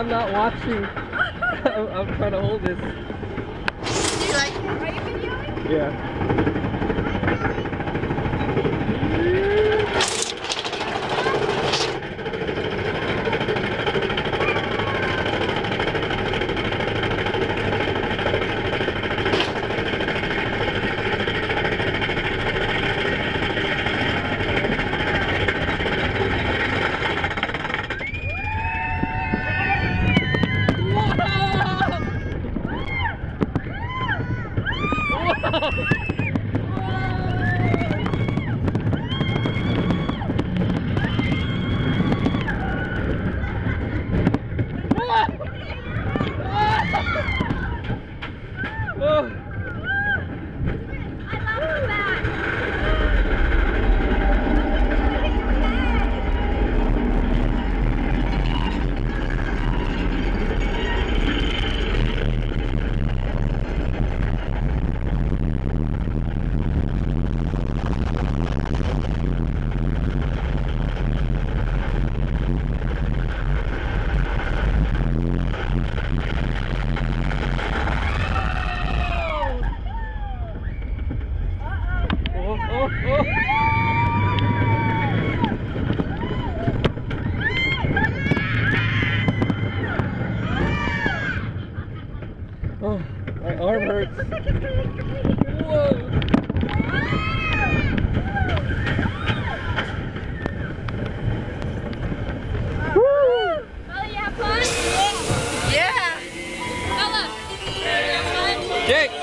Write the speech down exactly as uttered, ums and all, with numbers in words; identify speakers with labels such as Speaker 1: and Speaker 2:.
Speaker 1: I'm not watching. I'm, I'm trying to hold this.
Speaker 2: Do you like it? Are you videoing?
Speaker 1: Yeah. Oh, my arm hurts. Whoa.
Speaker 2: Woo! Molly, you have fun? Yeah. Bella, you have fun?
Speaker 1: Jake.